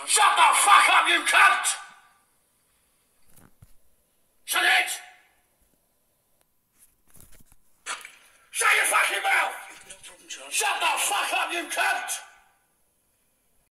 Shut the fuck up, you cunt! Shut it! Shut your fucking mouth! No problem, John. Shut the fuck up, you cunt!